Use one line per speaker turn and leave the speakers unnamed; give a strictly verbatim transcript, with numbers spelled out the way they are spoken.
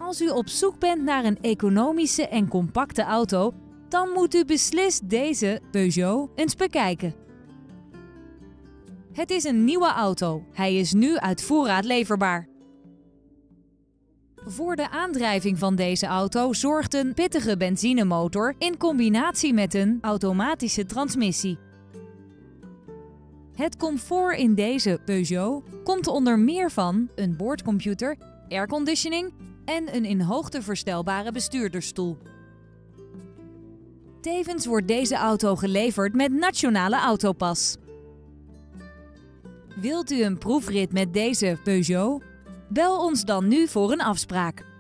Als u op zoek bent naar een economische en compacte auto, dan moet u beslist deze Peugeot eens bekijken. Het is een nieuwe auto. Hij is nu uit voorraad leverbaar. Voor de aandrijving van deze auto zorgt een pittige benzinemotor in combinatie met een automatische transmissie. Het comfort in deze Peugeot komt onder meer van een boordcomputer, airconditioning en een in hoogte verstelbare bestuurdersstoel. Tevens wordt deze auto geleverd met Nationale Autopas. Wilt u een proefrit met deze Peugeot? Bel ons dan nu voor een afspraak.